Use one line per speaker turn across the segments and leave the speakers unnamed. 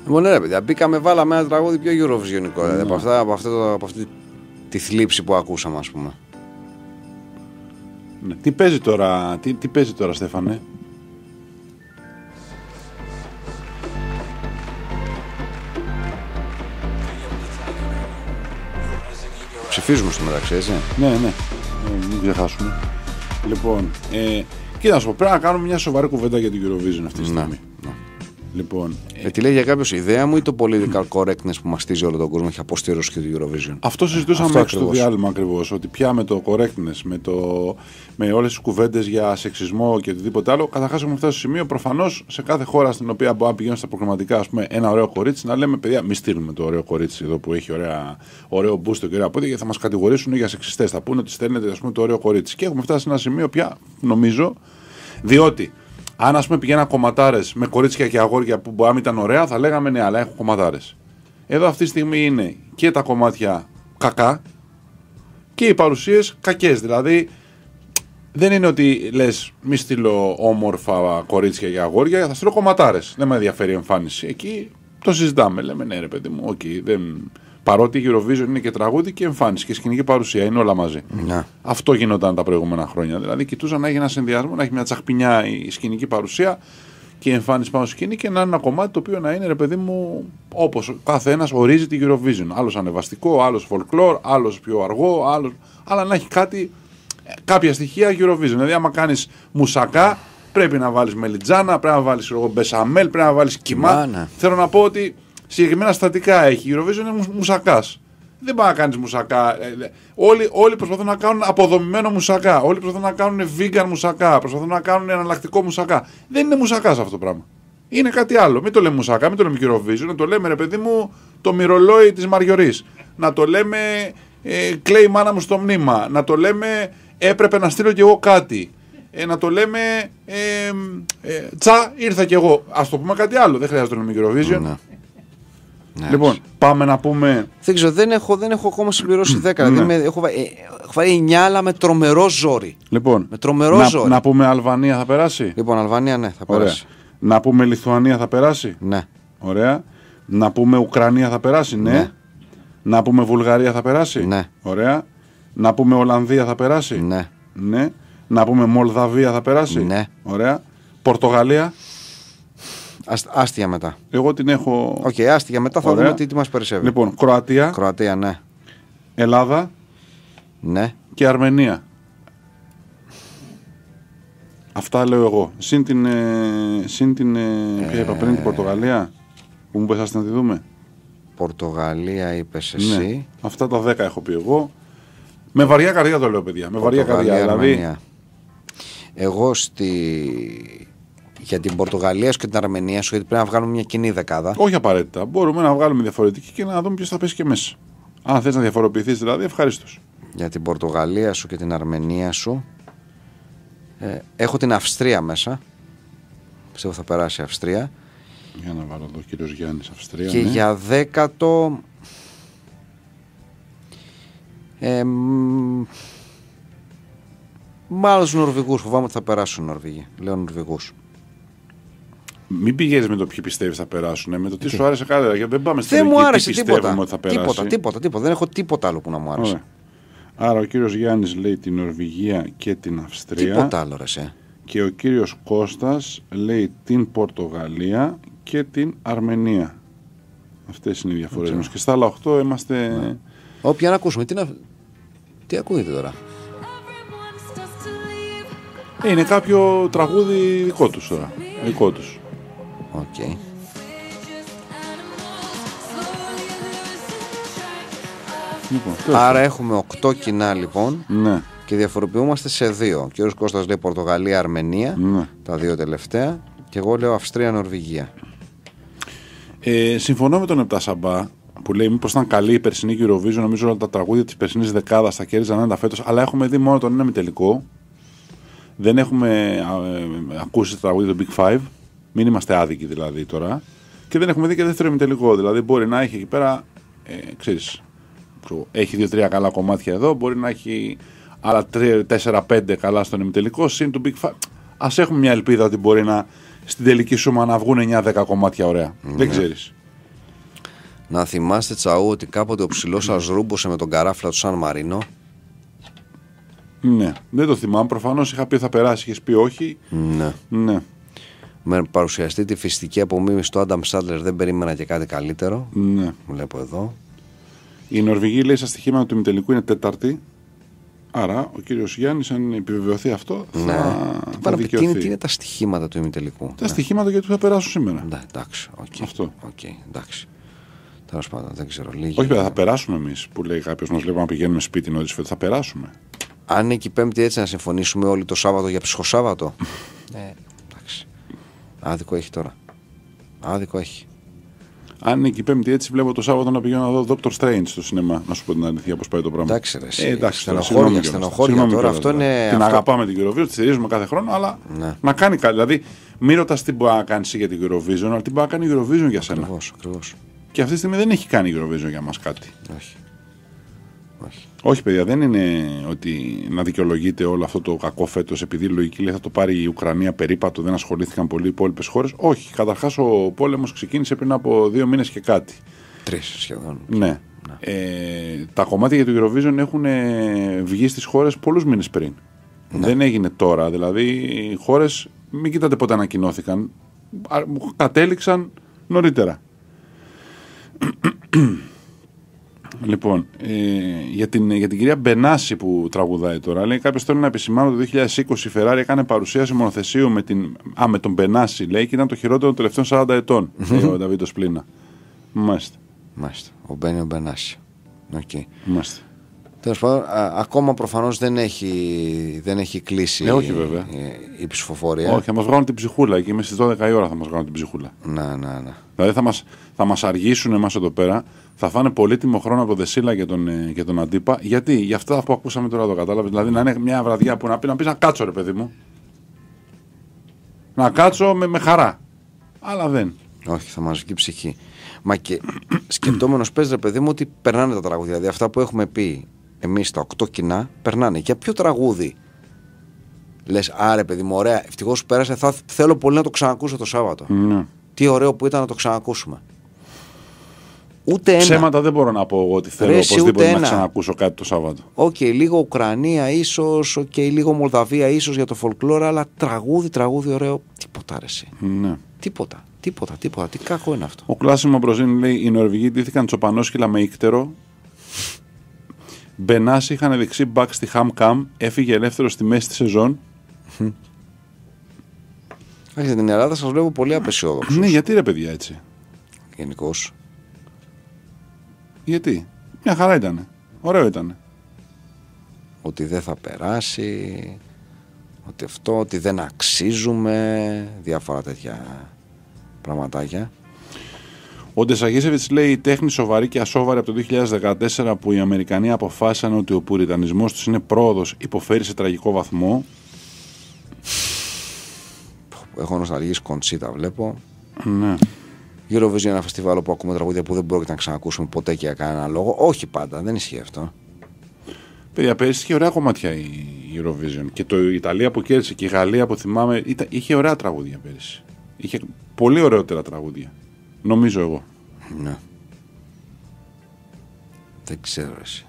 Λοιπόν, ναι, παιδιά, μπήκαμε, βάλαμε ένα τραγούδι πιο Eurovisionικό. Δηλαδή, από αυτή τη θλίψη που ακούσαμε, ας πούμε.
Ναι. Τι παίζει τώρα, τι παίζει τώρα, Στέφανε?
Ψηφίζουμε στο μεταξύ, έτσι.
Ναι, μην ξεχάσουμε. Λοιπόν, κοίτα να σου πω, πρέπει να κάνουμε μια σοβαρή κουβέντα για την Eurovision αυτή τη στιγμή.
Ναι.
Λοιπόν,
τι λέει για κάποιος, ιδέα μου ή το political correctness που μαστίζει όλο τον κόσμο έχει αποστήρωση και το Eurovision?
Αυτό συζητούσαμε έξω στο διάλειμμα ακριβώς. Ότι πια με το correctness, με όλες τις κουβέντες για σεξισμό και οτιδήποτε άλλο, καταρχάς έχουμε φτάσει στο σημείο προφανώς σε κάθε χώρα στην οποία μπορεί να πηγαίνουν στα προγραμματικά, ας πούμε, ένα ωραίο κορίτσι, να λέμε παιδιά, μη στείλουμε το ωραίο κορίτσι εδώ που έχει ωραίο μπούστο και ωραία πόδια, γιατί θα μας κατηγορήσουν για σεξιστές. Θα πούνε ότι στέλνετε, ας πούμε, το ωραίο κορίτσι. Και έχουμε φτάσει σε ένα σημείο πια, νομίζω, διότι. Αν, ας πούμε, πηγαίναν κομματάρες με κορίτσια και αγόρια που μπορεί να ήταν ωραία, θα λέγαμε ναι, αλλά έχουν κομματάρες. Εδώ αυτή τη στιγμή είναι και τα κομμάτια κακά και οι παρουσίες κακές. Δηλαδή, δεν είναι ότι λες μη στείλω όμορφα κορίτσια και αγόρια, θα στείλω κομματάρες. Δεν με ενδιαφέρει η εμφάνιση. Εκεί το συζητάμε. Λέμε ναι, ρε παιδί μου, δεν. Παρότι η Eurovision είναι και τραγούδι και εμφάνιση και σκηνική παρουσία, είναι όλα μαζί.
Ναι.
Αυτό γινόταν τα προηγούμενα χρόνια. Δηλαδή, κοιτούσαν να έχει ένα συνδυασμό, να έχει μια τσαχπινιά η σκηνική παρουσία και η εμφάνιση πάνω στη σκηνή και να είναι ένα κομμάτι το οποίο να είναι, ρε παιδί μου, όπως κάθε ένας ορίζει την Eurovision. Άλλος ανεβαστικό, άλλος folklore, άλλος πιο αργό, αλλά να έχει κάποια στοιχεία Eurovision. Δηλαδή, άμα κάνεις μουσακά, πρέπει να βάλεις μελιτζάνα, πρέπει να βάλεις μπεσαμέλ, πρέπει να βάλεις κιμά.
Ναι.
Θέλω να πω ότι. Συγκεκριμένα στατικά έχει. Η Eurovision είναι μουσακάς. Δεν πάει να κάνεις μουσακά. Όλοι προσπαθούν να κάνουν αποδομημένο μουσακά. Όλοι προσπαθούν να κάνουν vegan μουσακά. Προσπαθούν να κάνουν εναλλακτικό μουσακά. Δεν είναι μουσακάς αυτό το πράγμα. Είναι κάτι άλλο. Μην το λέμε μουσακά, μην το λέμε Eurovision. Να το λέμε, ρε παιδί μου, το μυρολόι της Μαριωρής. Να το λέμε κλαίει η μάνα μου στο μνήμα. Να το λέμε έπρεπε να στείλω κι εγώ κάτι. Να το λέμε τσα ήρθα κι εγώ. Ας το πούμε κάτι άλλο. Δεν χρειάζεται να το λέμε Eurovision.
Ναι.
Λοιπόν, πάμε να πούμε.
Δεν ξέρω, δεν έχω ακόμα συμπληρώσει 10. Δηλαδή έχω βάλει 9, αλλά με τρομερό ζόρι.
Λοιπόν,
με τρομερό ζόρι.
Να πούμε Αλβανία θα περάσει.
Λοιπόν, Αλβανία ναι, θα περάσει.
Να πούμε Λιθουανία θα περάσει.
Ναι.
Ωραία. Να πούμε Ουκρανία θα περάσει. Ναι. Να πούμε Βουλγαρία θα περάσει.
Ναι.
Ωραία. Να πούμε Ολλανδία θα περάσει.
Ναι.
Ναι. Να πούμε Μολδαβία θα περάσει.
Ναι.
Ωραία. Πορτογαλία.
Άστια μετά.
Εγώ την έχω.
Οκ, άστια μετά θα δούμε τι μας περισσεύει.
Λοιπόν, Κροατία.
Κροατία, ναι.
Ελλάδα.
Ναι.
Και Αρμενία. Αυτά λέω εγώ. Συν την. Ποια είπα πριν, την Πορτογαλία. Που μου πες να τη δούμε.
Πορτογαλία είπες εσύ.
Ναι. Αυτά τα 10 έχω πει εγώ. Με βαριά καρδιά το λέω, παιδιά. Με βαριά καρδιά. Δηλαδή.
Εγώ για την Πορτογαλία σου και την Αρμενία σου, γιατί πρέπει να βγάλουμε μια κοινή δεκάδα.
Όχι απαραίτητα. Μπορούμε να βγάλουμε διαφορετική και να δούμε ποιος θα πέσει και μέσα. Αν θες να διαφοροποιηθείς δηλαδή, ευχαρίστως.
Για την Πορτογαλία σου και την Αρμενία σου. Έχω την Αυστρία μέσα. Πιστεύω θα περάσει η Αυστρία.
Για να βάλω εδώ, κύριος Γιάννης, Αυστρία.
Και για δέκατο. Μάλλον τους Νορβηγούς. Φοβάμαι ότι θα περάσουν οι Νορβηγοί. Λέω Νορβηγούς.
Μην πηγαίνεις με το ποιοι πιστεύεις θα περάσουν. Με το τι σου άρεσε κάθε. Γιατί δεν πάμε στην
Δεν μου άρεσε
τίποτα. Ότι θα περάσει.
Τίποτα. Δεν έχω τίποτα άλλο που να μου άρεσε.
Ωραία. Άρα ο κύριος Γιάννης λέει την Νορβηγία και την Αυστρία.
Τίποτα άλλο, ρε.
Και ο κύριος Κώστας λέει την Πορτογαλία και την Αρμενία. Αυτές είναι οι διαφορές μας. Και στα άλλα 8 είμαστε. Ναι.
Όποια να ακούσουμε. Τι ακούγεται τώρα.
Είναι κάποιο τραγούδι δικό τους τώρα. Δικό τους.
Okay. Λοιπόν, άρα έχουμε 8 κοινά λοιπόν.
Ναι.
Και διαφοροποιούμαστε σε 2. Ο κύριος Κώστας λέει Πορτογαλία, Αρμενία.
Ναι.
Τα 2 τελευταία. Και εγώ λέω Αυστρία, Νορβηγία.
Συμφωνώ με τον Επτάσαμπα που λέει μήπως ήταν καλή η περσινή Eurovision. Νομίζω όλα τα τραγούδια της περσινής δεκάδας θα κέρδιζαν ένα φέτος. Αλλά έχουμε δει μόνο τον ένα ημιτελικό. Δεν έχουμε ακούσει τα τραγούδια του Big Five. Μην είμαστε άδικοι δηλαδή τώρα. Και δεν έχουμε δει και δεύτερο ημιτελικό. Δηλαδή μπορεί να έχει εκεί πέρα, ξέρεις, έχει 2-3 καλά κομμάτια εδώ. Μπορεί να έχει άλλα 4-5 καλά στον ημιτελικό. Συν του Big Five. Ας έχουμε μια ελπίδα ότι μπορεί στην τελική σούμα να βγουν 9-10 κομμάτια ωραία. Δεν ξέρεις.
Να θυμάστε, Τσαού, ότι κάποτε ο ψηλός σας ρούμποσε με τον καράφλα του Σαν Μαρίνο.
Ναι, δεν το θυμάμαι. Προφανώς είχα πει θα περάσει, είχες πει όχι. Ναι.
Με παρουσιαστεί τη φυσική απομίμηση του Άνταμ Σάντλερ δεν περίμενα και κάτι καλύτερο.
Ναι.
Βλέπω εδώ.
Η Νορβηγή λέει στα στοιχήματα του ημιτελικού είναι τέταρτη. Άρα ο κύριος Γιάννης, αν επιβεβαιωθεί αυτό, θα δικαιωθεί.
Τι είναι τα στοιχήματα του ημιτελικού?
Τα στοιχήματα γιατί θα περάσουν σήμερα.
Ναι, εντάξει.
Αυτό.
Εντάξει. Τέλος πάντων, δεν ξέρω. Λίγοι...
Όχι, βέβαια, θα περάσουμε εμείς που λέει κάποιος. Μας βλέπουμε να πηγαίνουμε σπίτι νωρίς, θα περάσουμε.
Αν είναι και η Πέμπτη έτσι να συμφωνήσουμε όλοι το Σάββατο για ψυχοσάββατο. Εντάξει. Άδικο έχει τώρα. Άδικο έχει.
Αν είναι και η Πέμπτη έτσι, βλέπω το Σάββατο να πηγαίνω να δω Dr. Strange στο σινεμά. Να σου πω την αλήθεια πώς πάει το πράγμα.
Εντάξει, ρε.
Εντάξει,
στενοχώρια τώρα. Αυτό είναι.
Την αγαπάμε την Eurovision, τη στηρίζουμε κάθε χρόνο, αλλά να κάνει κάτι. Δηλαδή, μην ρωτάς τι μπορεί να κάνει για την Eurovision, αλλά τι μπορεί να κάνει η Eurovision για σένα.
Ακριβώς.
Και αυτή τη στιγμή δεν έχει κάνει η Eurovision για μας κάτι.
Όχι.
Όχι, παιδιά, δεν είναι ότι να δικαιολογείται όλο αυτό το κακό φέτος επειδή η λογική λέει θα το πάρει η Ουκρανία περίπατο, δεν ασχολήθηκαν πολύ οι υπόλοιπες χώρες. Όχι. Καταρχάς ο πόλεμος ξεκίνησε πριν από 2 μήνες και κάτι.
3 σχεδόν.
Ναι. Τα κομμάτια για το Eurovision έχουν βγει στις χώρες πολλούς μήνες πριν. Ναι. Δεν έγινε τώρα. Δηλαδή οι χώρες, μην κοιτάτε πότε ανακοινώθηκαν, κατέληξαν νωρίτερα. Λοιπόν, για την κυρία Μπενάση που τραγουδάει τώρα, λέει κάποιος θέλει να επισημάνω το 2020 η Ferrari έκανε παρουσίαση μονοθεσίου με τον Μπενάση, λέει, και ήταν το χειρότερο των τελευταίων 40 ετών. Λέει ο Νταβίτο Σπλίνα. Μάλιστα.
Ο Μπένιο Μπενάση.
Μάλιστα.
Τέλος πάντων, ακόμα προφανώς δεν έχει κλείσει
όχι, βέβαια.
Η ψηφοφορία.
Όχι, θα μας βγάλουν την ψυχούλα και είμαι στις 12 η ώρα θα μας βγάλουν την ψυχούλα.
Ναι.
Δηλαδή θα μας αργήσουν εμάς εδώ πέρα, θα φάνε πολύτιμο χρόνο από τον Δεσίλα και τον Αντίπα. Γιατί, για αυτά που ακούσαμε τώρα, το κατάλαβες. Δηλαδή να είναι μια βραδιά που να πεις να κάτσω, ρε παιδί μου. Να κάτσω με χαρά. Αλλά δεν.
Όχι, θα μας βγει ψυχή. Μα και σκεπτόμενος πες, ρε παιδί μου, ότι περνάνε τα τραγούδια. Δηλαδή αυτά που έχουμε πει εμείς τα 8 κοινά περνάνε. Για ποιο τραγούδι λες, άρε παιδί μου, ωραία, ευτυχώς πέρασε, θέλω πολύ να το ξανακούσω το Σάββατο.
Ναι.
Τι ωραίο που ήταν να το ξανακούσουμε. Ούτε ένα.
Ψέματα δεν μπορώ να πω εγώ ότι θέλω οπωσδήποτε να ξανακούσω κάτι το Σάββατο.
Λίγο Ουκρανία ίσως, λίγο Μολδαβία ίσως για το folklore, αλλά τραγούδι ωραίο, τίποτα αρέσει.
Ναι.
Τίποτα. Τι κακό είναι αυτό.
Ο Κλάσιμο Μπροζίνη λέει: οι Νορβηγοί ντύθηκαν τσοπανόσκυλα με ύκτερο. Μπενάση είχαν δεξί μπακ στη Χαμ-Καμ, έφυγε ελεύθερο στη μέση τη σεζόν.
Άρχισε την Ελλάδα, σας βλέπω πολύ απεσιόδοξος.
Ναι, γιατί ρε παιδιά έτσι.
Γενικώς.
Γιατί. Μια χαρά ήτανε. Ωραίο ήτανε.
Ότι δεν θα περάσει. Ότι δεν αξίζουμε. Διάφορα τέτοια πραγματάκια.
Ο Ντεσαγίσεβιτς λέει: η τέχνη σοβαρή και ασόβαρη από το 2014 που οι Αμερικανοί αποφάσισαν ότι ο πουριτανισμός τους είναι πρόοδος, υποφέρει σε τραγικό βαθμό.
Έχω νοσταλγήσει Κοντσίτα, βλέπω.
Ναι.
Eurovision είναι ένα φεστιβάλ που ακούμε τραγούδια που δεν πρόκειται να ξανακούσουμε ποτέ και για κανένα λόγο. Όχι πάντα, δεν ισχύει αυτό.
Παιδιά, πέρυσι είχε ωραία κομμάτια η Eurovision. Και η Ιταλία που κέρδισε και η Γαλλία που θυμάμαι είχε ωραία τραγούδια πέρυσι. Είχε πολύ ωραιότερα τραγούδια. Νομίζω εγώ.
Ναι. Δεν ξέρω εσύ.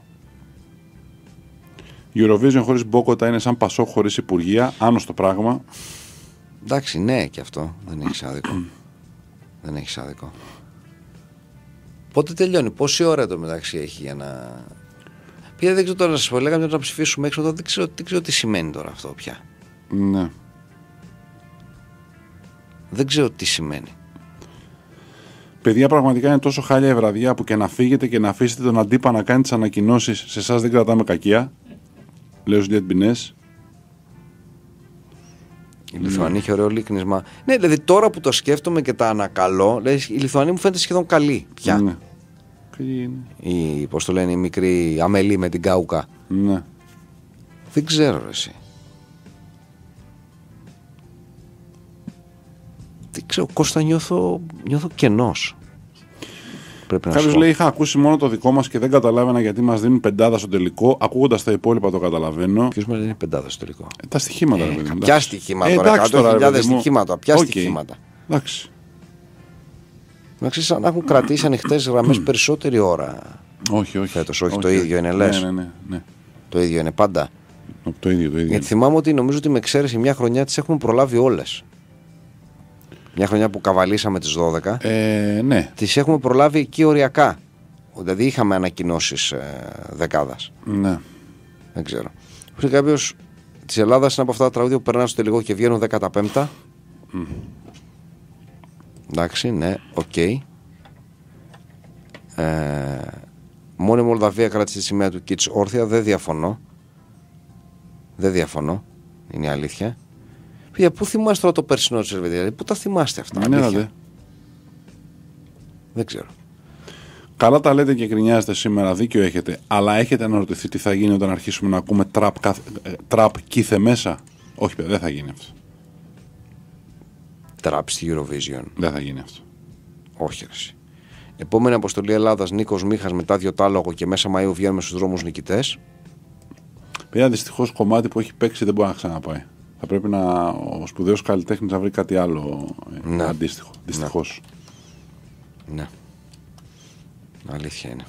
Eurovision χωρίς Μπόκοτα είναι σαν Πασόκ χωρίς Υπουργεία. Άνω στο πράγμα.
Εντάξει, ναι, και αυτό. Δεν έχει άδικο. Πότε τελειώνει, πόση ώρα το μεταξύ έχει για να. Πια δεν ξέρω τώρα να σας πω, λέγαμε να ψηφίσουμε έξω, δεν ξέρω τι σημαίνει τώρα αυτό πια.
Ναι.
Δεν ξέρω τι σημαίνει.
Παιδιά, πραγματικά είναι τόσο χάλια η βραδιά που και να φύγετε και να αφήσετε τον Αντίπα να κάνει τις ανακοινώσεις, σε εσάς δεν κρατάμε κακία. Λέω στους Διατμπινές.
Η Λιθουανία είχε ωραίο λίκνισμα. Ναι, δηλαδή τώρα που το σκέφτομαι και τα ανακαλώ, λέει, η Λιθουανία μου φαίνεται σχεδόν καλή πια.
Ναι.
Πώς το λένε, η μικρή Αμελή με την Κάουκα.
Ναι.
Δεν ξέρω εσύ. Δεν ξέρω, Κώστα, νιώθω κενός.
Κάποιος λέει: είχα ακούσει μόνο το δικό μας και δεν καταλάβαινα γιατί μας δίνουν πεντάδα στο τελικό. Ακούγοντας τα υπόλοιπα το καταλαβαίνω.
Ποιος μας δίνει πεντάδα στο τελικό?
Τα στοιχήματα, ρε παιδί μου.
Ποια στοιχήματα, 100.000 στοιχήματα. Ποια στοιχήματα.
Εντάξει.
Εντάξει, σαν να έχουν κρατήσει ανοιχτές γραμμές περισσότερη ώρα.
Όχι.
Φέτος, όχι, το ίδιο είναι, λες.
Ναι.
Το ίδιο είναι πάντα.
Το ίδιο.
Γιατί θυμάμαι ότι νομίζω ότι με εξαίρεση μια χρονιά τις έχουμε προλάβει όλες. Μια χρονιά που καβαλήσαμε τις 12.
Ναι.
Τις έχουμε προλάβει εκεί οριακά. Δηλαδή είχαμε ανακοινώσεις δεκάδας.
Ναι.
Δεν ξέρω. Πριν κάποιος της Ελλάδας είναι από αυτά τα τραγούδια που περνάνε στο τελικό και βγαίνουν 15. Εντάξει, ναι, οκ. Μόνο η Μολδαβία κράτησε τη σημαία του Kids όρθια. Δεν διαφωνώ. Είναι η αλήθεια. Παιδιά, πού θυμάστε τώρα το περσινό της Ελβετίας? Πού τα θυμάστε αυτά?
Ναι,
δεν ξέρω.
Καλά τα λέτε και γκρινιάζετε σήμερα, δίκιο έχετε. Αλλά έχετε αναρωτηθεί τι θα γίνει όταν αρχίσουμε να ακούμε τραπ κήθε μέσα? Όχι, παιδιά, δεν θα γίνει αυτό.
Τραπ στη Eurovision.
Δεν θα γίνει αυτό.
Όχι, ρε. Επόμενη αποστολή Ελλάδας, Νίκος Μίχας μετά διωτάλογο και μέσα Μαΐου βγαίνουμε στους δρόμους νικητές.
Παιδιά, δυστυχώς κομμάτι που έχει παίξει δεν μπορεί να ξαναπάει. Θα πρέπει ο σπουδαίος καλλιτέχνης να βρει κάτι άλλο αντίστοιχο. Δυστυχώς.
Ναι. Αλήθεια είναι.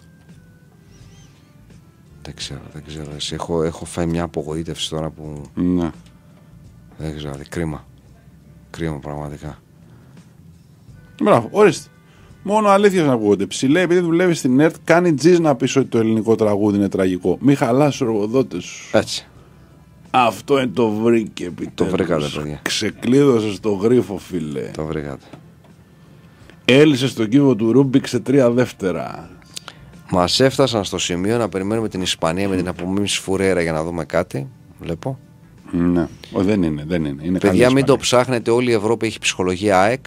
Δεν ξέρω. Εσύ, έχω φάει μια απογοήτευση τώρα που.
Ναι.
Δεν ξέρω. Κρίμα πραγματικά.
Μπράβο, ορίστε. Μόνο αλήθεια να ακούγονται. Ψηλέ, επειδή δουλεύει στην ΕΡΤ, κάνει τζιζ να πει ότι το ελληνικό τραγούδι είναι τραγικό. Μην χαλάσει του εργοδότε σου.
Έτσι.
Αυτό είναι το βρήκε επιτέλους.
Το βρήκατε, παιδιά.
Ξεκλείδωσε το γρίφο, φίλε.
Το βρήκατε.
Έλυσε στον κύβο του Ρούμπικ σε 3 δεύτερα.
Μας έφτασαν στο σημείο να περιμένουμε την Ισπανία με την απομίμηση Φουρέρα για να δούμε κάτι. Βλέπω.
Ναι. Δεν είναι.
Παιδιά, μην το ψάχνετε. Όλη η Ευρώπη έχει ψυχολογία ΑΕΚ.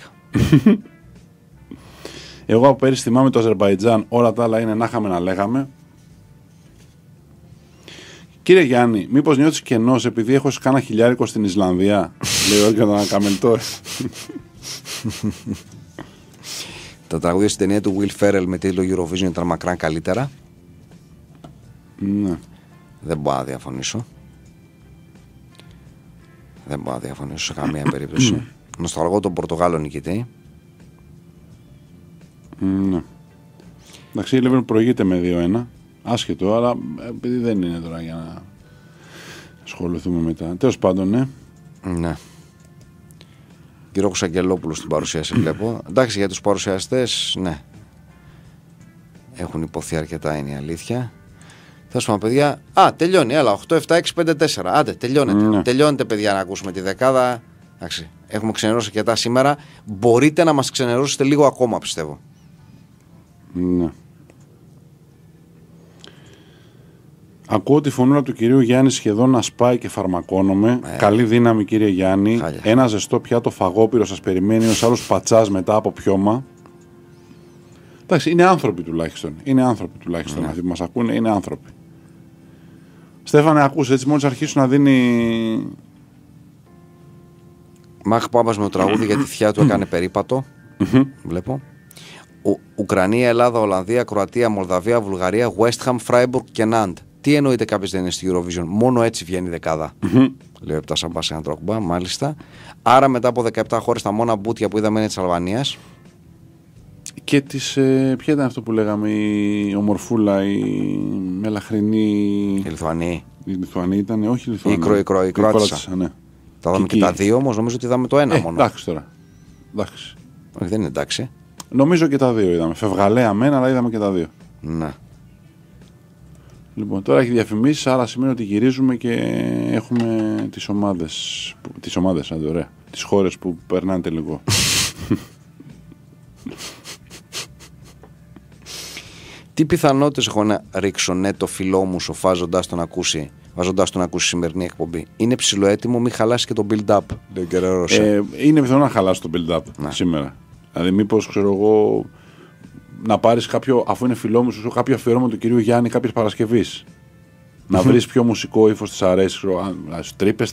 Εγώ από πέρυσι θυμάμαι το Αζερμπαϊτζάν. Όλα τα άλλα είναι να είχαμε να λέγαμε. Κύριε Γιάννη, μήπως νιώθεις κενός επειδή έχω κάνα χιλιάρικο στην Ισλανδία? Λέει όχι για τον Ακαμελτό.
Τα τραγούδια στην ταινία του Will Ferrell με τίτλο Eurovision ήταν μακράν καλύτερα.
Ναι.
Δεν μπορώ να διαφωνήσω. Σε καμία περίπτωση. Νοσταλγώ τον Πορτογάλο νικητή.
Ναι. Εντάξει, η Λίβερπουλ προηγείται με 2-1. Άσχετο, αλλά επειδή δεν είναι τώρα για να ασχοληθούμε μετά. Τέλος πάντων, ναι.
Ναι. Κυριάκος Αγγελόπουλος στην παρουσίαση βλέπω. Εντάξει, για τους παρουσιαστές, ναι. Έχουν υποθεί αρκετά, είναι η αλήθεια. Θα σου πω, παιδιά. Τελειώνει, έλα. 8, 7, 6, 5, 4. Άντε, τελειώνεται.
Ναι.
Τελειώνεται, παιδιά, να ακούσουμε τη δεκάδα. Εντάξει, έχουμε ξενερώσει αρκετά σήμερα. Μπορείτε να μας ξενερώσετε λίγο ακόμα, πιστεύω.
Ναι. Ακούω τη φωνούρα του κυρίου Γιάννη σχεδόν να σπάει και φαρμακώνομαι. Καλή δύναμη, κύριε Γιάννη.
Χάλια.
Ένα ζεστό πιάτο φαγόπυρο σας περιμένει ως άλλος πατσάς μετά από πιώμα. Εντάξει, είναι άνθρωποι τουλάχιστον.
Ναι.
Αυτοί που μας ακούνε είναι άνθρωποι. Στέφανε, ακούς έτσι, μόλις αρχίσουν να δίνει.
Μάχ Πάμπας με το τραγούδι για τη θεία του έκανε περίπατο. Βλέπω. Ουκρανία, Ελλάδα, Ολλανδία, Κροατία, Μολδαβία, Βουλγαρία, West Ham, Freiburg και Ναντ. Τι εννοείται κάποιος δεν είναι στη Eurovision? Μόνο έτσι βγαίνει η δεκάδα. Λέει ο Επτάς Αμπάς Τρόκμπα, μάλιστα. Άρα μετά από 17 χώρες τα μόνα μπούτια που είδαμε είναι της Αλβανίας.
Και της. Ποια ήταν αυτό που λέγαμε, η ομορφούλα, η μελαχρινή.
Η Λιθουανή.
Η Λιθουανή ήταν, όχι η Λιθουανή.
Η Κροάτισσα.
Ναι.
Τα είδαμε και τα δύο όμως, νομίζω ότι είδαμε το ένα μόνο.
Εντάξει τώρα. Εντάξει.
Όχι, δεν είναι εντάξει.
Νομίζω και τα δύο είδαμε. Φευγαλέα μένα, αλλά είδαμε και τα δύο.
Ναι.
Λοιπόν, τώρα έχει διαφημίσεις, άρα σημαίνει ότι γυρίζουμε και έχουμε τις ομάδες. Τις ομάδες, ωραία. Τις χώρες που περνάνε τελικό.
Τι πιθανότητες έχω να ρίξω το φιλό μου βάζοντας τον να ακούσει σημερινή εκπομπή? Είναι ψιλοέτοιμο, μην χαλάσει και το build-up. Λέει ο Γκερέρος.
Είναι πιθανό να χαλάσει το build-up σήμερα. Δηλαδή, μήπως ξέρω εγώ να πάρεις κάποιο, αφού είναι φιλό μου, σου κάποιο αφιερώμα του κυρίου Γιάννη κάποιες Παρασκευής. Να βρεις πιο μουσικό ύφος της αρέσει. Τρύπες,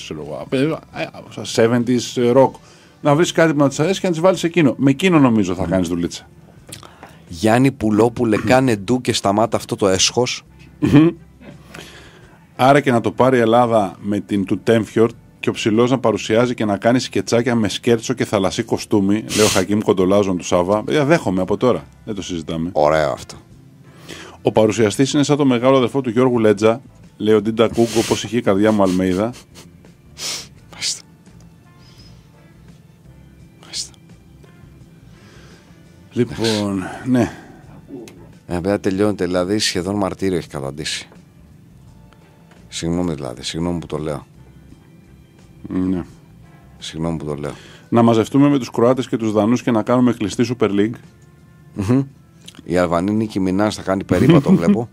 70s rock. Να βρεις κάτι που να της αρέσει και να τις βάλεις εκείνο. Με εκείνο νομίζω θα κάνεις δουλίτσα.
Γιάννη Πουλόπουλε, κάνε ντου και σταμάτα αυτό το έσχος.
Άρα και να το πάρει η Ελλάδα με την του Τέμφιορτ και ο ψηλός να παρουσιάζει και να κάνει σκετσάκια με σκέρτσο και θαλασσί κοστούμι, λέει ο Χακίμ Κοντολάζων του Σάβα. Δέχομαι από τώρα. Δεν το συζητάμε.
Ωραίο αυτό.
Ο παρουσιαστής είναι σαν το μεγάλο αδερφό του Γιώργου Λέτζα, λέει ο Ντίντα Κούγκο, όπως είχε η καρδιά μου Αλμέιδα. Λοιπόν, ναι.
Βέβαια τελειώνεται, δηλαδή σχεδόν μαρτύριο έχει καταντήσει. Συγγνώμη δηλαδή, συγγνώμη που το λέω.
Ναι.
Συγγνώμη που το λέω.
Να μαζευτούμε με τους Κροάτες και τους Δανούς και να κάνουμε κλειστή Super League.
Η Αλβανή Νίκη Μινάς θα κάνει περίπατο, βλέπω.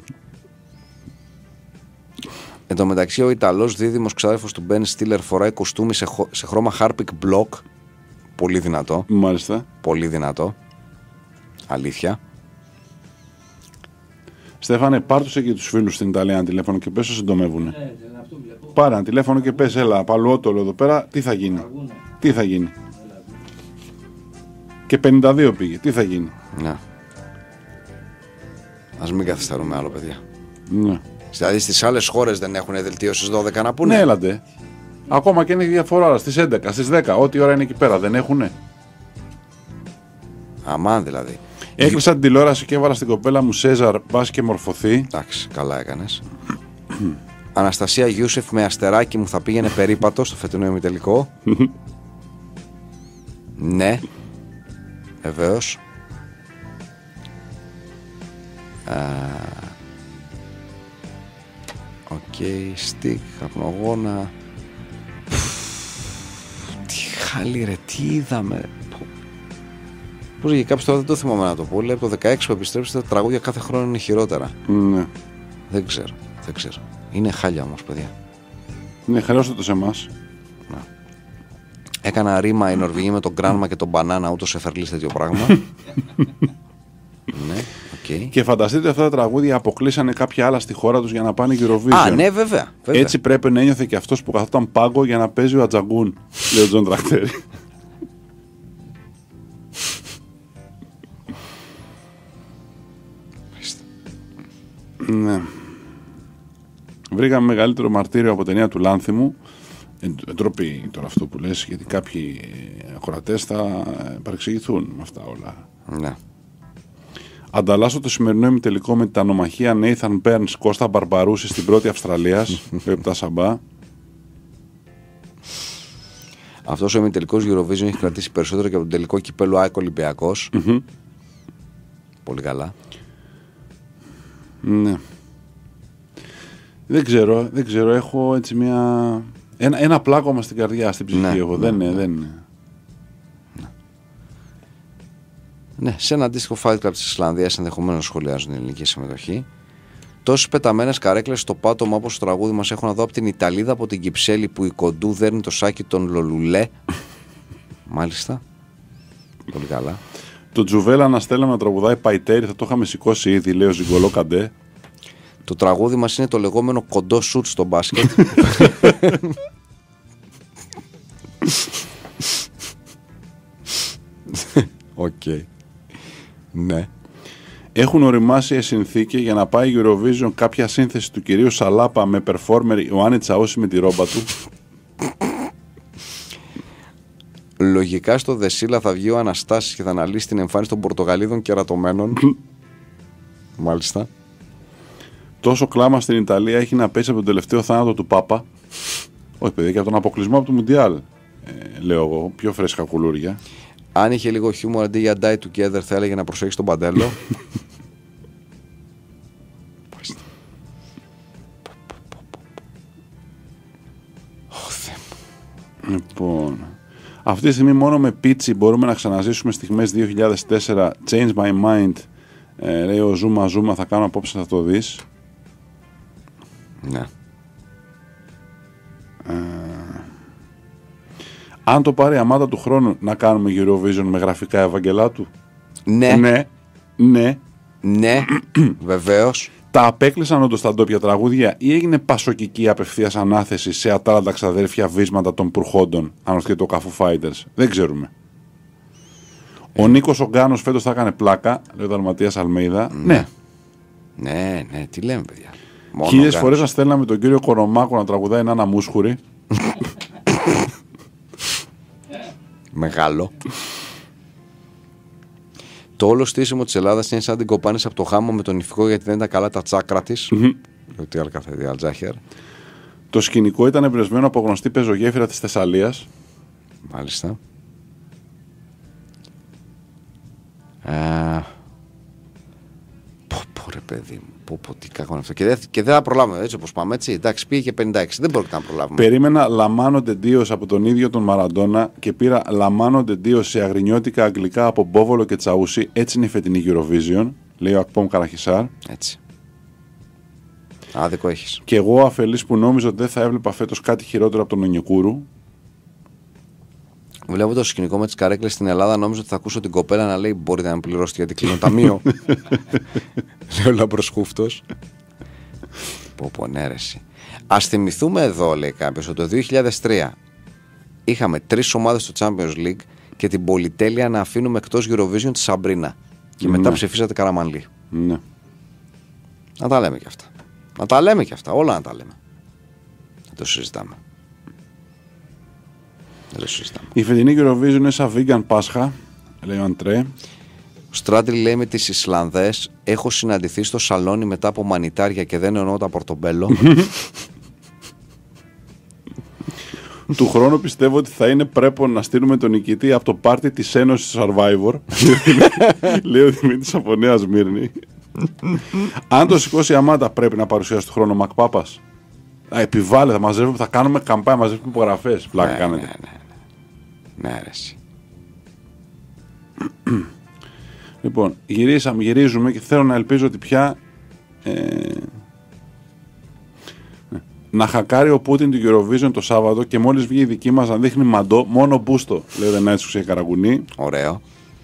Εν τω μεταξύ, ο Ιταλός δίδυμος ξάδερφος του Μπεν Στίλερ φοράει κοστούμι σε χρώμα Harpic Block. Πολύ δυνατό.
Μάλιστα.
Πολύ δυνατό. Αλήθεια.
Στέφανε, πάρτουσε και τους φίλους στην Ιταλία ένα τηλέφωνο και πες συντομεύουνε. Πάρε ένα τηλέφωνο και πες, έλα, παλαιότολο εδώ πέρα, τι θα γίνει. Τι θα γίνει. Και 52 πήγε, τι θα γίνει.
Ναι. Ας μην καθυστερούμε άλλο, παιδιά.
Ναι.
Δηλαδή στις άλλες χώρες δεν έχουν δελτίωση στις 12 να πούνε.
Ναι, έλατε. Ακόμα και είναι διαφορά στις 11, στις 10, ό,τι ώρα είναι εκεί πέρα, δεν έχουνε.
Αμάν δηλαδή.
Έκλεισα την τηλεόραση και έβαλα στην κοπέλα μου Σέζαρ, πας και μορφωθεί.
Εντάξει, καλά έκανες. Αναστασία Γιούσεφ με αστεράκι μου θα πήγαινε περίπατο στο φετινό ημιτελικό. Ναι. Βεβαίως. Οκ, στικ, καπνογόνα. Τι χάλι ρε, τι είδαμε. Πώς για κάποιος τώρα δεν το θυμάμαι να το πω. Λέει από το 16 που επιστρέψετε τα τραγούδια κάθε χρόνο είναι χειρότερα.
Ναι.
Δεν ξέρω. Είναι χάλια όμως, παιδιά.
Ναι, χρεώστε το σε εμάς.
Έκανα ρήμα η Νορβηγή με τον Γκράνμα και τον Μπανάνα, ούτως εφερλής τέτοιο πράγμα. Ναι, okay.
Και φανταστείτε αυτά τα τραγούδια αποκλείσανε κάποια άλλα στη χώρα τους για να πάνε Eurovision.
Α, ναι, βέβαια.
Έτσι πρέπει να ένιωθε και αυτός που καθόταν πάγκο για να παίζει ο Ατζαγκούν, λέει ο Τζον Τρακτέρη. Ναι. Βρήκαμε μεγαλύτερο μαρτύριο από ταινία του Λάνθιμου. Ντροπή τώρα αυτό που λες, γιατί κάποιοι ακροατές θα παρεξηγηθούν με αυτά όλα.
Ναι.
Ανταλλάσσω το σημερινό ημιτελικό με την ανομαχία Nathan Burns Κώστα Μπαρμπαρούση στην πρώτη Αυστραλίας. Πέπτα Σαμπά.
Αυτός ο ημιτελικός Eurovision έχει κρατήσει περισσότερο και από τον τελικό κυπέλου ΑΕΚ Ολυμπιακός. Πολύ καλά.
Ναι. Δεν ξέρω, έχω έτσι ένα πλάκωμα στην καρδιά, στην ψυχή εγώ. Δεν είναι.
Ναι, σε ένα αντίστοιχο Fight Club της Ισλανδίας ενδεχομένως σχολιάζουν την ελληνική συμμετοχή. Τόσες πεταμένες καρέκλες στο πάτωμα όπως το τραγούδι μας έχουν εδώ από την Ιταλίδα, από την Κυψέλη που η Κοντού δέρνει το σάκι των Λολουλέ. Μάλιστα. Πολύ καλά.
Το Τζουβέλα να στέλναμε να τραγουδάει Παϊτέρι, θα το είχαμε σηκώσει ήδη, λέει ο Ζιγκολό Καντέ.
Το τραγούδι μας είναι το λεγόμενο κοντό σουτ στο μπάσκετ. Οκ. Ναι.
Έχουν οριμάσει συνθήκες για να πάει Eurovision κάποια σύνθεση του κυρίου Σαλάπα με performer Ιωάννη Τσαούση με τη ρόμπα του.
Λογικά στο Δεσίλα θα βγει ο Αναστάσης και θα αναλύσει την εμφάνιση των Πορτογαλίδων κερατωμένων. Μάλιστα.
Τόσο κλάμα στην Ιταλία έχει να πέσει από τον τελευταίο θάνατο του Πάπα. Όχι, παιδί, και από τον αποκλεισμό από το Μουντιάλ. Λέω εγώ, πιο φρέσκα κουλούρια.
Αν είχε λίγο χιούμορ αντί για die together, θα έλεγε να προσέχει τον Παντέλο.
Λοιπόν, αυτή τη στιγμή μόνο με πίτσι μπορούμε να ξαναζήσουμε στιγμές 2004. Change my mind. Λέει ο Ζούμα, θα κάνω απόψε, θα το δεις.
Ναι.
Αν το πάρει η Αμάτα του χρόνου να κάνουμε Eurovision με γραφικά Ευαγγελάτου. Ναι. Βεβαίως. Τα απέκλεισαν όντως τα ντόπια τραγούδια ή έγινε πασοκική απευθείας ανάθεση σε ατάλλαντα ξαδέρφια βίσματα των Πουρχόντων, αν ορθεί το Καφού Fighters. Δεν ξέρουμε. Ο Νίκος ο Γκάνος φέτος θα έκανε πλάκα, λέει ο Δαλματίας Αλμέιδα. Ναι,
τι λέμε, παιδιά.
1000 φορές να στέλναμε τον κύριο Κορομάκο να τραγουδάει Νάνα Μούσχουρη.
Μεγάλο. Το όλο στήσιμο της Ελλάδας είναι σαν την κοπάνεις από το χάμο με τον ηφικό γιατί δεν ήταν καλά τα τσάκρα της. Τι άλλο καθέδι, Αλτζάχερ.
Το σκηνικό ήταν εμπνευσμένο από γνωστή πεζογέφυρα της Θεσσαλίας.
Μάλιστα. Πω ρε παιδί μου, τι κακό είναι αυτό. Και δεν θα προλάβουμε έτσι όπως πάμε, έτσι. Εντάξει, πήγε και 56, δεν πρόκειται να προλάβουμε.
Περίμενα Λαμάνο Ντίος από τον ίδιο τον Μαραντόνα και πήρα Λαμάνο Ντίος σε αγρινιώτικα αγγλικά από Μπόβολο και Τσαούσι. Έτσι είναι η φετινή Eurovision, λέει ο Ακπόμ Καραχισάρ.
Έτσι. Άδικο έχεις.
Και εγώ αφελής που νόμιζα ότι δεν θα έβλεπα φέτος κάτι χειρότερο από τον Ονιεκούρου.
Βλέπω το σκηνικό με τις καρέκλες στην Ελλάδα, νόμιζα ότι θα ακούσω την κοπέλα να λέει: μπορείτε να με πληρώσετε γιατί κλείνω ταμείο. Λέει ο Λαμπροσχούφτος. Πω ναι ρε εσύ. Ας θυμηθούμε εδώ, λέει κάποιος, ότι το 2003 είχαμε 3 ομάδες στο Champions League και την πολυτέλεια να αφήνουμε εκτός Eurovision τη Σαμπρίνα. Και μετά ψηφίσατε Καραμανλή.
Ναι.
Να τα λέμε και αυτά. Να τα λέμε και αυτά. Όλα να τα λέμε. Δεν το συζητάμε.
Η φετινή Eurovision είναι σαν vegan Πάσχα, λέει ο Αντρέ.
Ο Στράτιλ λέει με τις Ισλανδές: έχω συναντηθεί στο σαλόνι μετά από μανιτάρια και δεν εννοώ τα πορτομπέλο.
Του χρόνου πιστεύω ότι θα είναι πρέπον να στείλουμε τον νικητή από το πάρτι της Ένωσης Survivor. Λέει ο Δημήτρης από Νέα Σμύρνη. Αν το σηκώσει η Αμάντα, πρέπει να παρουσιάσει του χρόνου Μακπάπας. Επιβάλλε, θα κάνουμε καμπάνια, μαζεύουμε υπογραφές. Πλάκα κάνετε.
Ναι, αρέσει.
Λοιπόν, γυρίζουμε και θέλω να ελπίζω ότι πια να χακάρει ο Πούτιν του Eurovision το Σάββατο και μόλις βγει η δική μας να δείχνει μαντό, μόνο μπούστο, λέει ο Δενάης Ξουσία Καραγκουνή.
Ωραίο.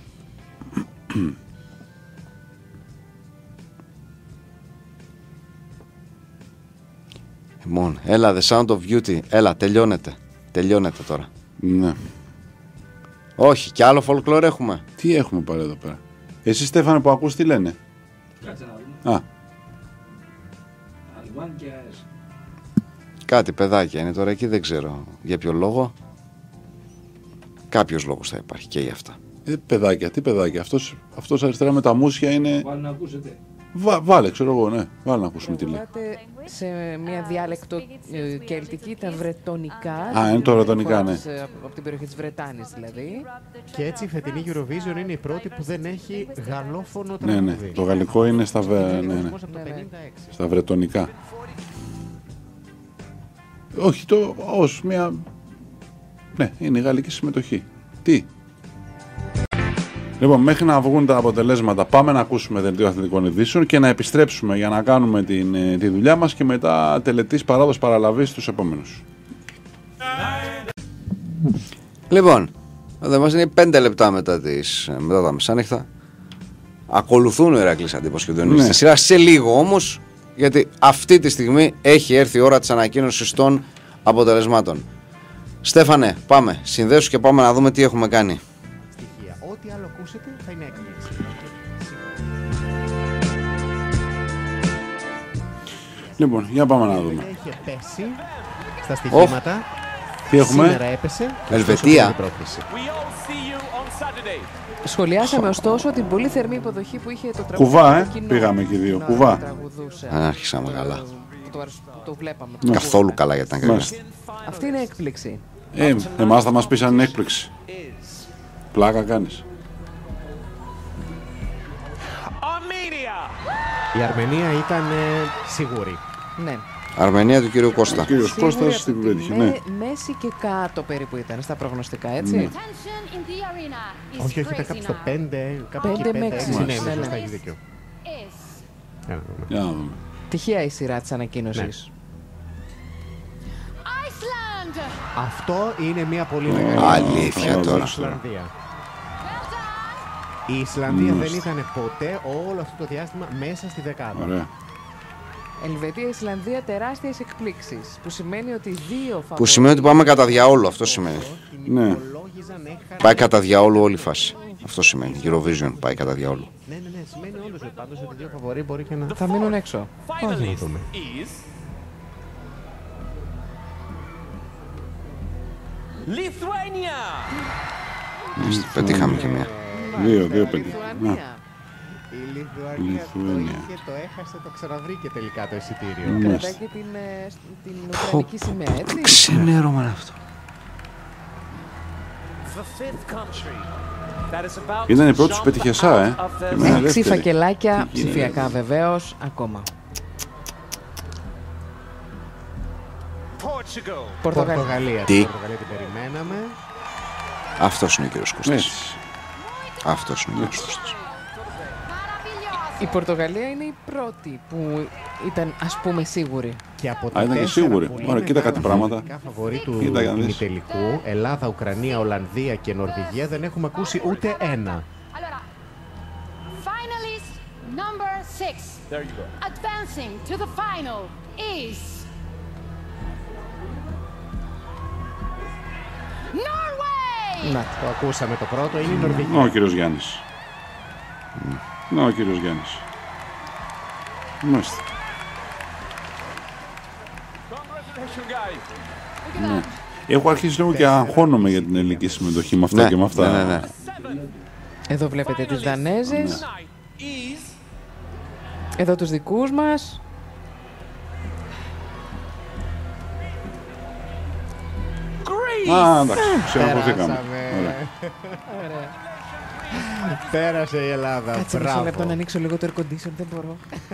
Λοιπόν, έλα, The Sound of Beauty, έλα, τελειώνεται τώρα.
Ναι.
Όχι, κι άλλο folklore έχουμε.
Τι έχουμε πάλι εδώ πέρα. Εσύ Στέφανε που ακούς τι λένε.
Κάτσε να δούμε.
Α.
Αλβάν και ΑΕΣ.
Κάτι παιδάκια είναι τώρα εκεί, δεν ξέρω για ποιο λόγο. Κάποιος λόγος θα υπάρχει και για αυτά. Παιδάκια, τι παιδάκια. Αυτός αριστερά με τα μουσια είναι.
Βάλε να ακούσετε.
Βάλε, ξέρω εγώ, ναι. Βάλε να ακούσουμε τι λέει.
Σε μια διάλεκτο κελτική, τα βρετονικά.
Α, είναι το βρετονικά, ναι.
Από την περιοχή της Βρετάνης δηλαδή.
Και έτσι η φετινή Eurovision είναι η πρώτη που δεν έχει γαλλόφωνο
τραγούδι. Ναι, ναι. Το γαλλικό είναι στα, στα βρετονικά. Όχι, ως μια. Ναι, είναι η γαλλική συμμετοχή. Τι. Λοιπόν, μέχρι να βγουν τα αποτελέσματα, πάμε να ακούσουμε δελτίο αθλητικών ειδήσεων και να επιστρέψουμε για να κάνουμε τη δουλειά μας και μετά τελετής παράδοση παραλαβής στους επόμενους.
Λοιπόν, εδώ μας είναι 5 λεπτά μετά τα μεσάνυχτα. Ακολουθούν ο Ηρακλής Αντίπος και ο Διονύσης στη σειρά σε λίγο όμως, γιατί αυτή τη στιγμή έχει έρθει η ώρα της ανακοίνωσης των αποτελεσμάτων. Στέφανε, πάμε, συνδέσου και πάμε να δούμε τι έχουμε κάνει.
Ό,τι άλλο ακούσετε θα είναι έκπληξη.
Λοιπόν, για πάμε να δούμε.
Έχει πέσει στα στοιχήματα.
Τι έχουμε?
Σήμερα έπεσε.
Ελβετία.
Σχολιάσαμε ωστόσο την πολύ θερμή υποδοχή που είχε το τραγούδι.
Κουβά, πήγαμε και δύο. Κουβά.
Αν άρχισαμε καλά.
Το βλέπαμε.
Καθόλου καλά για την ακριβώς.
Αυτή είναι έκπληξη.
Εμάς θα μας πεις αν είναι έκπληξη. Πλάκα κάνεις.
Η Αρμενία ήταν σίγουρη.
Ναι.
Αρμενία του κύριου Κώστα.
Ο κύριος Κώστας στην πέτυχε, ναι.
Μέση και κάτω περίπου ήταν στα προγνωστικά, έτσι. Ναι.
Όχι, ήταν κάπου στο 5, κάπου εκεί
5 με 6.
Ναι, σωστά, έχει δίκιο.
Για να δούμε.
Τυχαία η σειρά της ανακοίνωσης.
Αυτό είναι μια πολύ μεγάλη
αλήθεια τώρα.
Η Ισλανδία δεν ήταν ποτέ όλο αυτό το διάστημα μέσα στη δεκάδα.
Ωραία.
Ελβετία-Ισλανδία τεράστιες εκπλήξεις. Που σημαίνει ότι
Που σημαίνει ότι πάμε κατά διαόλου, αυτό σημαίνει.
Ναι.
Πάει κατά διαόλου όλη η φάση. Αυτό σημαίνει. Eurovision πάει κατά διαόλου.
Ναι, σημαίνει όντως πάντως ότι δύο φαβορί μπορεί και να.
Θα μείνουν έξω.
Όχι να δούμε.
Πετύχαμε και μία.
Δύο πετύχαμε.
Η Λιθουανία το έχασε, το ξαναβρήκε τελικά το εισιτήριο.
Κρατάει και την ουκρανική σημαία, έτσι.
Ξενέρωμα είναι αυτό.
Ήταν η πρώτη που πέτυχε εσά,
6 φακελάκια ψηφιακά βεβαίως ακόμα.
Πορτογαλία.
Τι?
Την Πορτογαλία την περιμέναμε.
Αυτός είναι ο κύριος Κώστας. Αυτός είναι ο κύριος Κώστας.
Η Πορτογαλία είναι η πρώτη που ήταν, ας πούμε, σίγουρη.
Και από τα
ήταν και
4
σίγουρη.
πολύ
Ωραία, κοίτα κάτι πράγματα.
Φαβορί του
Κοίτα για να δεις.
ημιτελικού, Ελλάδα, Ουκρανία, Ολλανδία και Νορβηγία, δεν έχουμε ακούσει ούτε ένα.
Allora, finalist number 6.
There you go.
Advancing to the final is Norway!
Να,
Το ακούσαμε το πρώτο, είναι η Νορβηγία.
Ο κύριος Γιάννης. Ο κύριος Γιάννης. Μάλιστα.
Congratulations, guys.
Έχω αρχίσει λίγο και αγχώνομαι για την ελληνική συμμετοχή με αυτά
Ναι,
και με αυτά.
ναι.
εδώ βλέπετε τις Δανέζες,
Tonight is
εδώ τους δικούς μας.
Greece.
Α, εντάξει, ξενοχωρηθήκαμε.
Περάσαμε. Πέρασε η Ελλάδα.
Κάτσε μισό λεπτό να
Μπράβο.
ανοίξω λίγο το air condition, δεν μπορώ.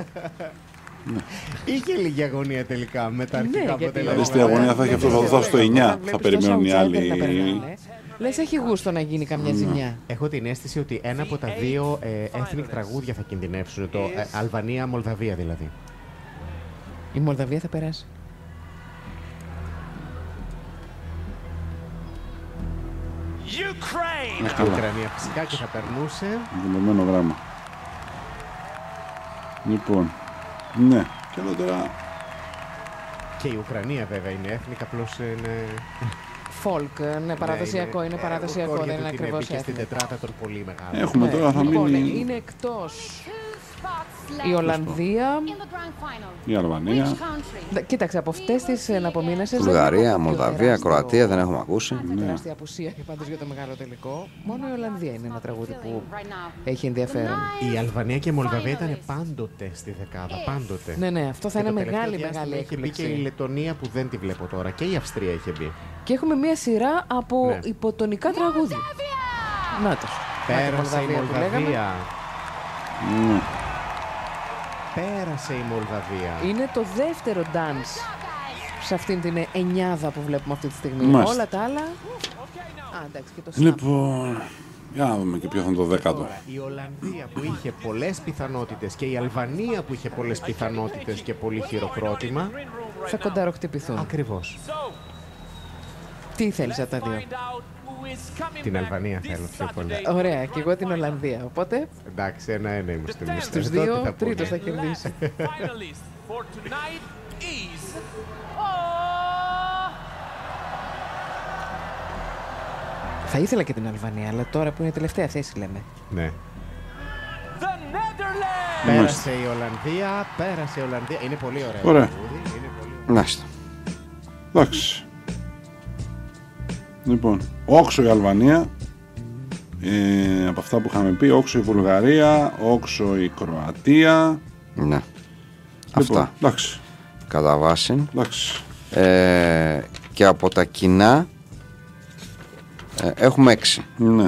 Είχε λίγη αγωνία τελικά με τα
Ναι,
αρχικά
γιατί
αποτελέσματα.
Δες τι αγωνία θα έχει αυτό, θα φτάσει στο 9. Θα περιμένουν οι άλλοι.
Λες έχει γούστο να γίνει καμιά ζημιά.
Έχω την αίσθηση ότι ένα από τα δύο ethnic τραγούδια θα κινδυνεύσουν. Το Αλβανία-Μολδαβία δηλαδή.
Η Μολδαβία θα περάσει.
Ukraine.
Η Ουκρανία φυσικά και θα περνούσε.
Εγκομμένο γράμμα. Λοιπόν, ναι. Και εδώ τώρα.
Και η Ουκρανία βέβαια είναι ethnic, απλώς είναι.
Folk, ναι, παραδοσιακό, είναι παραδοσιακό, δεν είναι ακριβώς
και στην
ethnic.
τετράτα των πολύ μεγάλων.
Έχουμε τώρα, θα
Λοιπόν,
μείνει
είναι εκτός
Two spots
η
left
Ολλανδία.
in the grand final.
η Αλβανία.
Which country?
Κοίταξε, από αυτές τις αναπομείνασες.
Βουλγαρία, Μολδαβία, Κροατία δεν έχουμε ακούσει.
Τεράστια απουσία και πάντως για το μεγάλο τελικό. Μόνο η Ολλανδία είναι ένα τραγούδι που
Right now.
έχει ενδιαφέρον.
Η Αλβανία και η Μολδαβία ήταν πάντοτε στη δεκάδα. Πάντοτε.
Ναι, ναι, αυτό θα
Και
είναι
το τελευταίο
μεγάλη,
διάστημα
μεγάλη
είχε μπει και η
έκπληξη.
Λετωνία που δεν τη βλέπω τώρα. Και η Αυστρία είχε μπει.
Και έχουμε μία σειρά από
Ναι.
υποτονικά τραγούδια. Νάτος.
Πέρασε η
που λέγαμε.
Μολδαβία.
Ναι.
Πέρασε η Μολδαβία.
Είναι το δεύτερο dance σε αυτήν την εννιάδα που βλέπουμε αυτή τη στιγμή.
Μάλιστα.
Όλα τα άλλα. Α, εντάξει, και το snap.
Λοιπόν, για να δούμε και ποιο θα είναι το δέκατο.
Τώρα, η Ολλανδία που είχε πολλές πιθανότητες και η Αλβανία που είχε πολλές πιθανότητες και πολύ χειροκρότημα.
Θα κονταροχτυπηθούν.
Ακριβώς.
Τι θέλεις από τα δύο.
Την Αλβανία θέλω πιο πολύ.
Ωραία, και εγώ την Ολλανδία. Οπότε
Εντάξει, ένα-ένα είμαστε εμείς.
στους
Εδώ τι
δύο
θα πούνε.
τρίτος θα κερδίσει.
Finalist for tonight is
Θα ήθελα και την Αλβανία, αλλά τώρα που είναι τελευταία θέση λέμε.
Ναι.
the Netherlands.
Πέρασε η Ολλανδία, πέρασε η Ολλανδία. Είναι πολύ ωραία.
Ωραία.
τραγούδι, είναι πολύ ωραίο.
Μάλιστα.
Εντάξει. Λοιπόν, όξο η Αλβανία. Από αυτά που είχαμε πει, όξο η Βουλγαρία, όξο η Κροατία.
Ναι.
Λοιπόν,
Αυτά.
εντάξει.
Κατά βάση.
Εντάξει.
Και από τα κοινά έχουμε 6.
Ναι.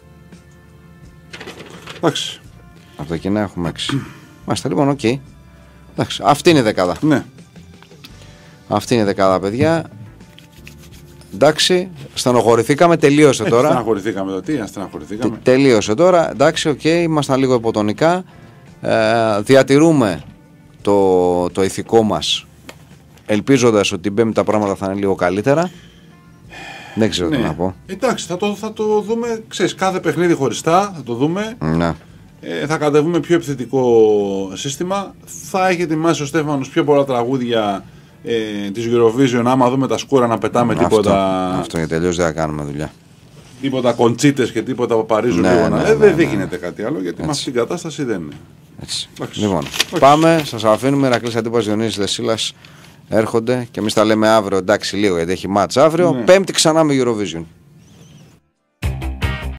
Εντάξει.
Από τα κοινά έχουμε 6. Μάλιστα, λοιπόν, οκ. Εντάξει, αυτή είναι η δεκάδα.
Ναι.
Αυτή είναι η δεκάδα, παιδιά. Εντάξει, στενοχωρηθήκαμε, τελείωσε τώρα.
Στεναχωρηθήκαμε το τι, στεναχωρηθήκαμε.
Τελείωσε τώρα. Εντάξει, οκ, ήμασταν λίγο υποτονικά. Διατηρούμε το ηθικό μας, ελπίζοντας ότι την Πέμπτη τα πράγματα θα είναι λίγο καλύτερα. Δεν ξέρω τι να πω.
Εντάξει, θα το δούμε, ξέρεις, κάθε παιχνίδι χωριστά, θα το δούμε.
Ναι.
Θα κατεβούμε πιο επιθετικό σύστημα. Θα έχει ετοιμάσει ο Στέφανος πιο πολλά τραγούδια της Eurovision, άμα δούμε τα σκούρα να πετάμε τίποτα.
Αυτό γιατί τελείως δεν θα κάνουμε δουλειά.
Τίποτα κοντσίτες και τίποτα παπαρίζουν
Ναι,
λίγο.
ναι,
Δεν
ναι.
γίνεται κάτι άλλο, γιατί με αυτή την κατάσταση δεν είναι.
Έτσι.
Εντάξει.
Λοιπόν,
Εντάξει.
πάμε, σας αφήνουμε. Ηρακλής Αντίπας, Διονύσης Δεσίλας έρχονται και εμείς τα λέμε αύριο. Εντάξει, λίγο γιατί έχει μάτς αύριο.
Ναι.
Πέμπτη ξανά με Eurovision.